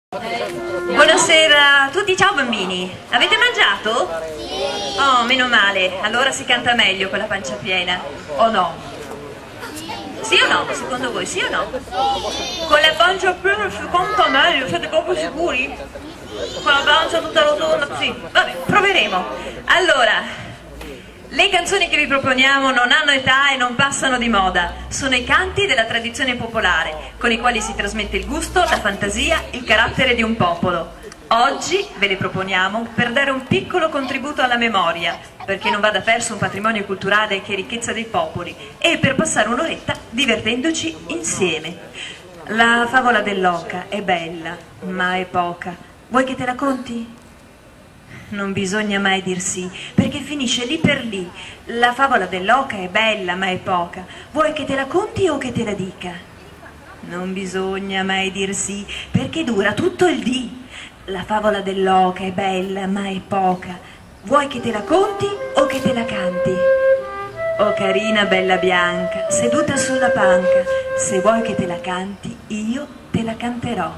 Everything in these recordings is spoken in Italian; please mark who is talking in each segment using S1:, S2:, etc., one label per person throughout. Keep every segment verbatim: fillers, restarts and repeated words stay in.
S1: Buonasera a tutti, ciao bambini. Avete mangiato?
S2: Sì.
S1: Oh, meno male, allora si canta meglio con la pancia piena, o no? Sì o no? Secondo voi sì o no? Con la pancia piena si canta meglio, siete proprio sicuri? Con la pancia tutta rotonda, sì, vabbè, proveremo. Allora, le canzoni che vi proponiamo non hanno età e non passano di moda, sono i canti della tradizione popolare, con i quali si trasmette il gusto, la fantasia, il carattere di un popolo. Oggi ve le proponiamo per dare un piccolo contributo alla memoria, perché non vada perso un patrimonio culturale che è ricchezza dei popoli, e per passare un'oretta divertendoci insieme. La favola dell'oca è bella, ma è poca. Vuoi che te la conti? Non bisogna mai dir sì, perché finisce lì per lì. La favola dell'oca è bella, ma è poca. Vuoi che te la conti o che te la dica? Non bisogna mai dir sì, perché dura tutto il dì. La favola dell'oca è bella, ma è poca. Vuoi che te la conti o che te la canti? Oh carina bella bianca, seduta sulla panca, se vuoi che te la canti, io te la canterò.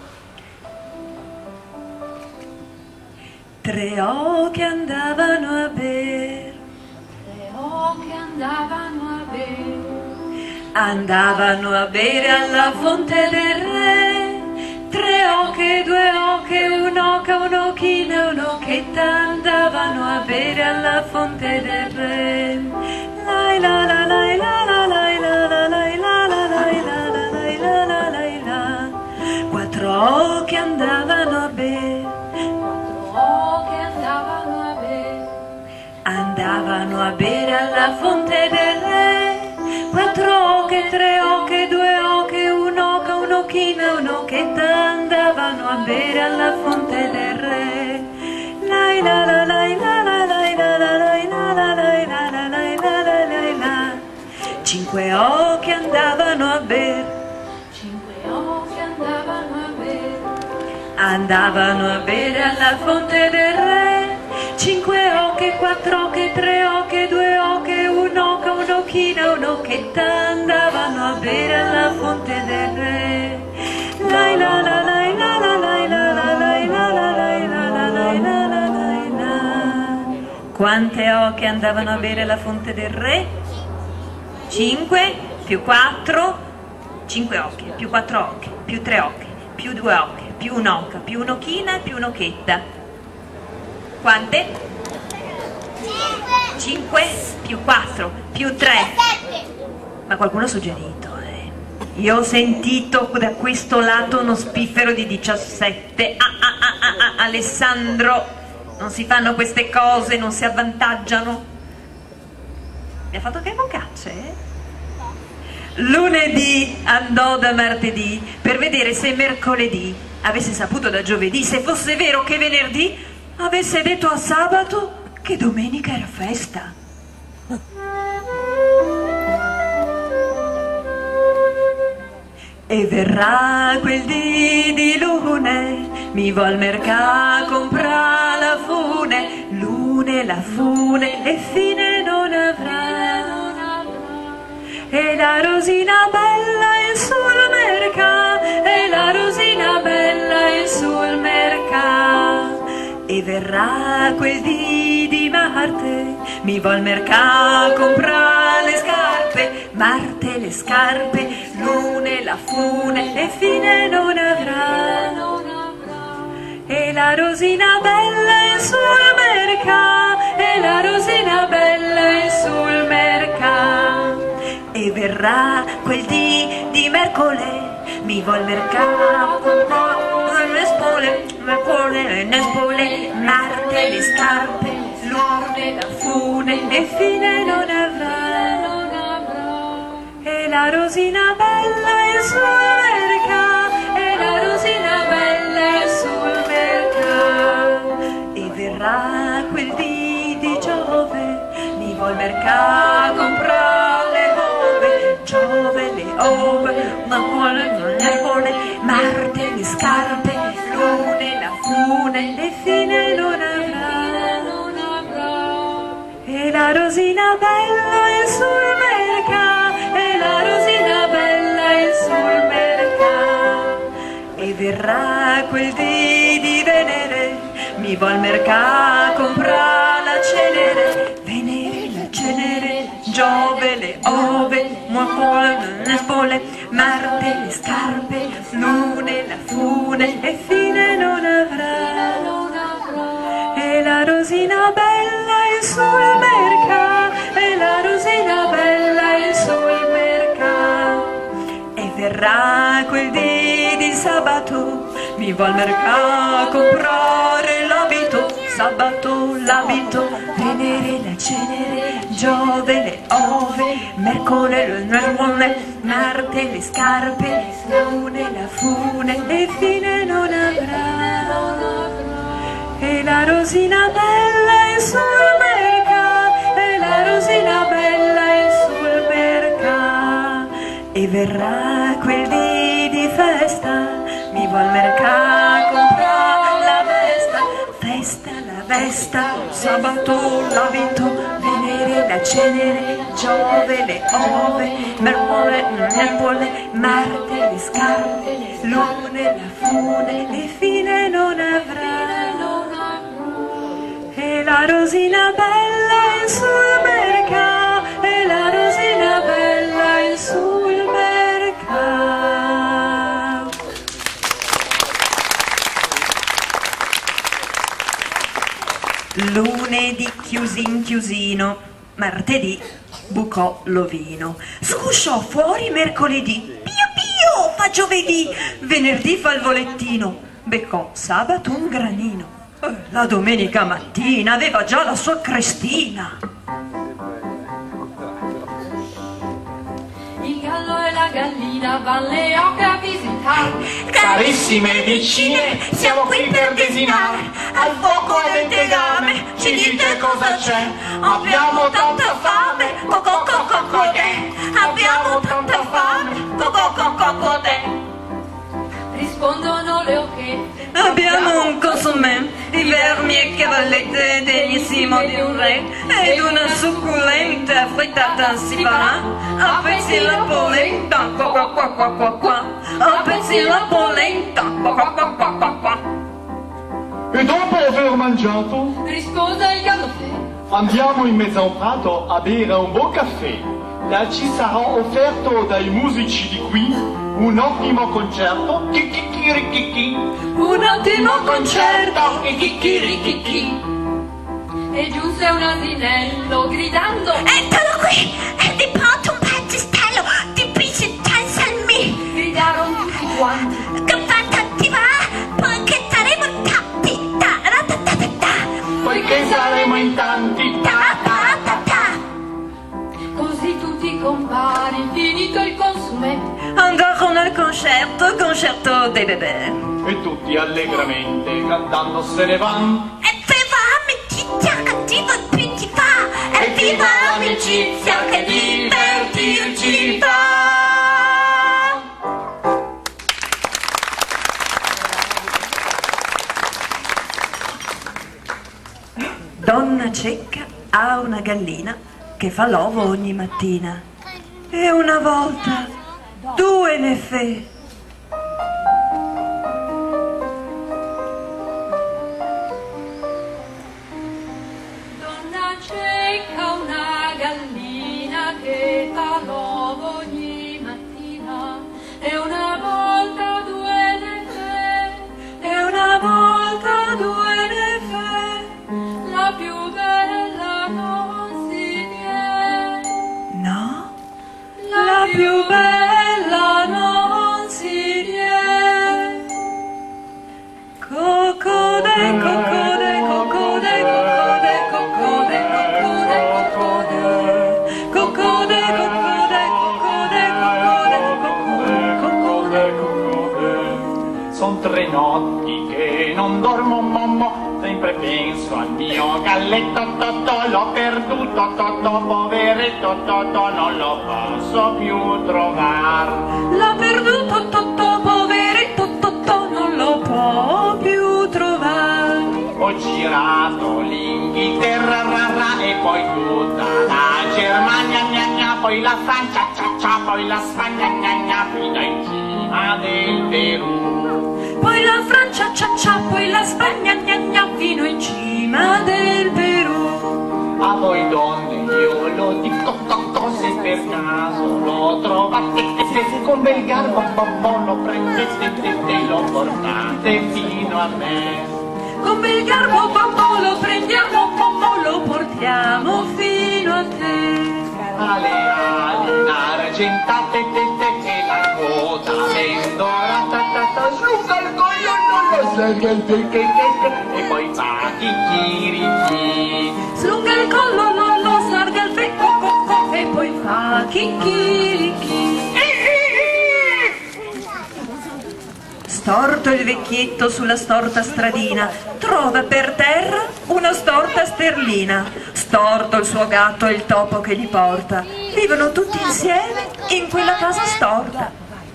S1: Tre oche andavano a ber,
S2: Tre oche andavano a bere,
S1: andavano a bere alla fonte del re. Tre oche, due oche, un'oca, un'ochina, un'ochetta andavano a bere alla fonte del re. Lai la la lai la la lai la la lai la la lai la la lai la la lai la. Quattro oche andavano a bere,
S2: oche andavano a bere,
S1: andavano a bere alla fonte del re. Quattro oche, tre oche, due oche, un'oca, un'ochina, un'ochetta andavano a bere alla fonte del re. Lai la la lai la la lai la la lai la la lai la la lai la la lai la. Cinque oche andavano a bere,
S2: cinque oche andavano a bere,
S1: andavano a bere alla fonte del re. Cinque oche, quattro oche, tre oche, due oche, un'oca, un'ochina, un'ochetta andavano a bere alla fonte del re. Lai la la lai la la lai la la lai la la lai la la lai la la lai la. Quante oche andavano a bere alla fonte del re? Cinque più quattro, cinque oche, più quattro oche, più tre oche, più due oche, più un'oca, più un'ochina, più un'ochetta. Quante? cinque più quattro più tre. Ma qualcuno ha suggerito, eh. Io ho sentito da questo lato uno spiffero di diciassette. Ah, ah, ah, ah, ah, Alessandro, non si fanno queste cose, non si avvantaggiano. Mi ha fatto che vocacce, eh? Lunedì andò da martedì per vedere se mercoledì avesse saputo da giovedì, se fosse vero che venerdì avesse detto a sabato che domenica era festa. E verrà quel dì di lune, mi vo al mercato comprare la fune, lune la fune e fine non avrà. E la rosina bella è sul mercato, e la rosina bella è sul mercato. E verrà quel dì di Marte, mi vo al mercato comprare le scarpe, Marte le scarpe, lune la fune e fine non avrà. E la rosina bella è sul mercato, e la rosina bella è sul mercato. E verrà quel dì di mercoledì, mi vo al mercato comprare le spole, le spole, Marte le scarpe, lune la fune e fine non avrà. E la rosina bella è sul mercato, e la rosina bella è sul mercato. E verrà quel dì di Giove, mi vo al mercato comprare le ove, Giove le ove, ma vuole le vuole, Marte le scarpe, lune la fune e fine non avrà, non avrà. E la rosina bella è sul mercato, e la rosina bella è sul mercato. E verrà verrà quel dì di Venere, mi vuol mercà comprare la cenere. Venere, la cenere, Giove, le ove, Mercole, le spole, Marte, le scarpe, Lune, la fune e fine non avrà. E la rosina bella è sul mercà, e la rosina bella è sul mercà. E verrà quel dì di sabato, mi vuol mercà comprare l'abito. Sabato, l'abito, Venere, la cenere, Giove, le ove, Mercole, le nuove, Marte, le scarpe, Lune, la fune e fine non avrà. E la rosina bella è sul mercà, e la rosina bella è sul mercà. E verrà quel dì di festa, mi vuol mercà comprare la vesta. Festa, la vesta, sabato, l'abito, Venere, la cenere, Giove, le ove, Mercole, Mercole, Marte, le scarpe, Lune, la fune e fine non avrà. E la rosina bella è sul mercà, e la rosina bella è sul mercà. Lunedì chiusin chiusino, martedì bucò l'ovino, scusciò fuori mercoledì, pio pio fa giovedì, venerdì fa il volettino, beccò sabato un granino. La domenica mattina aveva già la sua crestina.
S2: Il gallo e la gallina van le oche a visitare.
S3: Carissime vicine, siamo qui per desinare. Al fuoco e del tegame, ci dite cosa c'è? Abbiamo tanta fame, cocò cocò codè. Abbiamo tanta fame, cocò cocò codè.
S2: Rispondono le oche.
S1: Abbiamo un consomè di vermi e cavallette degnissimo di un re, ed una succulenta frittata si farà a pezzi la polenta, qua qua qua qua qua qua, a pezzi la polenta, qua qua qua qua qua qua.
S4: E dopo aver mangiato,
S2: Risponde il gallofe.
S4: andiamo in mezzo a un prato a bere un buon caffè. Là ci sarà offerto dai musici di qui un ottimo concerto. Chicchirichichi.
S1: Un ottimo concerto.
S3: Chicchirichichi.
S2: E giunse un asinello gridando.
S5: Eccolo qui! È di pronto un pezzistello di Pizzican Salmi!
S2: Gridarono tutti quanti.
S5: Che fatta ti va? Poiché saremo tappi! Ta-ra-ta-ta-ta-ta!
S3: Poiché saremo in tanti.
S5: Ta-ta-ta-ta!
S2: Così tutti i compari, finito il consume.
S1: Andarono al concerto, concerto dei bebè.
S4: E tutti allegramente cantando se ne van.
S5: E viva amicizia che divertirci fa! E viva l'amicizia che divertirci fa!
S1: Donna cieca ha una gallina che fa l'ovo ogni mattina. E una volta due ne fe.
S2: Donna cieca una gallina che fa l'uovo ogni mattina. E una volta due ne fe.
S1: E una volta due ne fe.
S2: La più bella non si viene.
S1: No?
S2: La più bella non si viene.
S1: Cocode, cocode, cocode, cocode, cocode, cocode, cocode. Cocode, cocode, cocode, cocode, cocode.
S4: Son tre notti che non dormo, mamma. Sempre penso al mio galletto, totò, l'ho perduto, totò, poveretto, totò, non lo posso più trovare.
S1: L'ha perduto Totò, poveretto Totò, non lo può più trovare.
S4: Ho girato l'Inghilterra, ra, ra, e poi tutta la Germania, gna, gna, poi la Francia, cia, cia, poi la Spagna, gna, gna, fino in cima del Perù.
S1: poi la Francia cia cia, poi la Spagna gna gna, fino in cima del Perù.
S4: A voi donne io lo dico, co, se per caso lo trovate, con bel garbo lo prendete e lo portate fino a me.
S1: Con bel garbo babbo lo prendiamo, babbo lo portiamo fino a te.
S4: Alle ali argentate e la coda ben dorata, slunga il collo non lo sai, e poi fa chicchirichi.
S1: Slunga il collo, non lo sarga il becco, co, co, e poi fa chicchirichi. Storto il vecchietto sulla storta stradina, trova per terra una storta sterlina. Storto il suo gatto e il topo che gli porta, vivono tutti insieme in quella casa storta.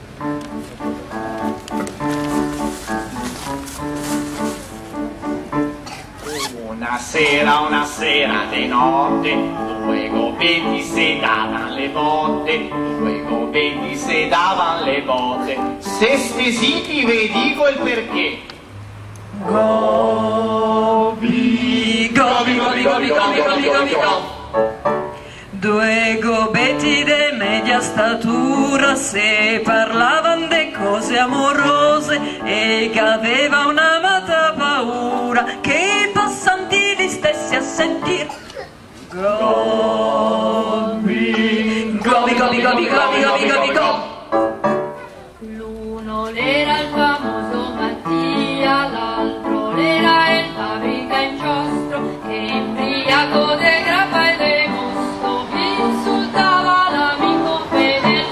S4: Una sera, una sera di notte, due gobetti sedavano le botte, due gobetti sedavano le botte. Se stesiti ve dico il perché.
S1: Gobi, gobi, gobi, gobi, gobi, gobi, gobi, gobi. Due gobetti de media statura, se parlavan de cose amorose e che aveva un'amata paura che i passanti li stessi a sentir. Gobi, gobi, gobi, gobi, gobi, gobi, gobi, gobi.
S2: L'uno era il famoso Mattia, l'altro era il fabbrica inchiostro, che imbriaco de grappa e de mosto insultava l'amico fedele.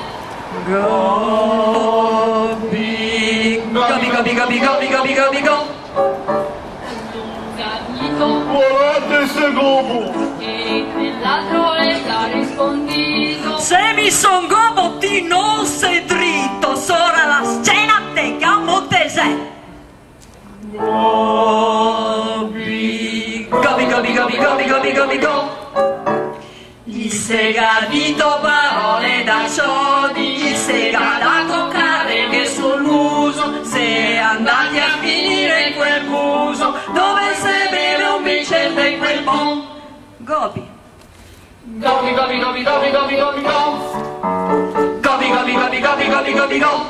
S1: Gobi, gobi, gobi, gobi, gobi, gobi, gobi, gobi.
S4: Guardate se gobo!
S2: E quell'altro le ha rispondito:
S1: Se mi son gobo ti non sei dritto, sora la scena te chiamo tesè. Gobi, gobi, gobi, gobi, gobi, gobi, gobi, gobi. Gli sega dito parole da sodi, gli sega da toccare che sull'uso, se andati a finire in quel muso, dove se beve un bicchiere in quel bon. Gobi.
S4: Gobi, gobi, gobi, gobi, gobi, gobi, gobi.
S1: Gobi, gobi, gobi, gobi, gobi, gobi, gobi.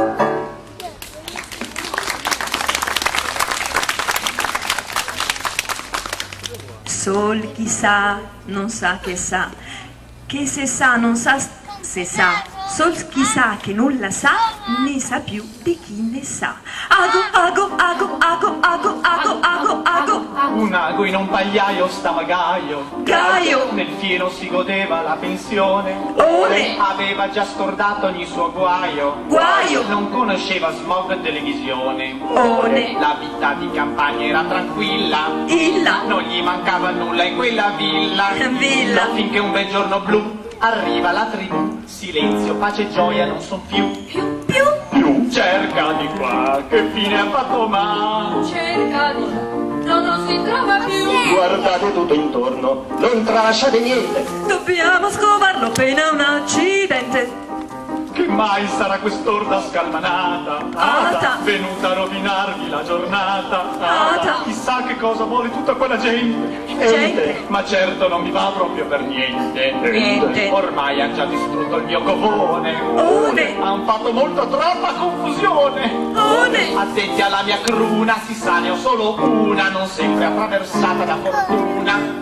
S1: Sol chi sa, non sa che sa, che se sa non sa se sa, sol chi sa che nulla sa, ne sa più di chi ne sa. Ago, ago, ago, ago, ago, ago, ago, ago.
S4: Un ago in un pagliaio stava Gaio.
S1: Gaio.
S4: Nel fieno si godeva la pensione.
S1: Ole.
S4: Aveva già scordato ogni suo guaio.
S1: Guaio.
S4: Non conosceva smog e televisione.
S1: One.
S4: La vita di campagna era tranquilla.
S1: Illa.
S4: Non gli mancava nulla in quella villa.
S1: Villa.
S4: Finché un bel giorno blu arriva la tribù. Silenzio, pace e gioia non son più.
S1: Più, più.
S4: Più. Cerca di qua, che fine ha fatto ma.
S2: cerca di no, non si trova più.
S3: Guardate tutto intorno, non trasciate niente.
S1: Dobbiamo scovarlo appena un accidente.
S4: Che mai sarà quest'orda scalmanata?
S1: Ata.
S4: Ada, venuta a rovinarvi la giornata. Ada,
S1: Ata.
S4: chissà che cosa vuole tutta quella gente.
S1: Gente.
S4: Ma certo non mi va proprio per niente.
S1: Niente.
S4: Ormai han già distrutto il mio covone.
S1: One.
S4: Han fatto molto troppa confusione.
S1: One.
S4: Attenti alla mia cruna, si sa ne ho solo una, non sempre attraversata da fortuna.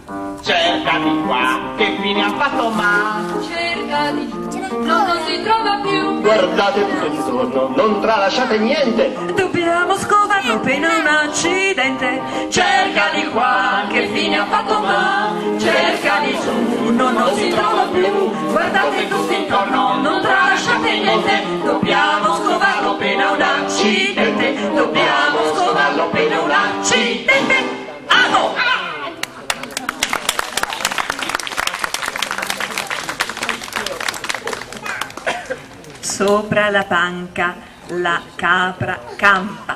S4: Cerca di qua, che fine ha fatto ma.
S2: Cerca di no, non si trova più.
S3: Guardate tutto intorno, non tralasciate niente.
S1: Dobbiamo scovarlo appena un accidente. Cerca di qua, che fine ha fatto ma. Cerca di su, no, non si trova più. Guardate tutto intorno, non tralasciate niente. Dobbiamo scovarlo appena un accidente. Dobbiamo scovarlo appena un accidente. Ago! Sopra la panca la capra campa.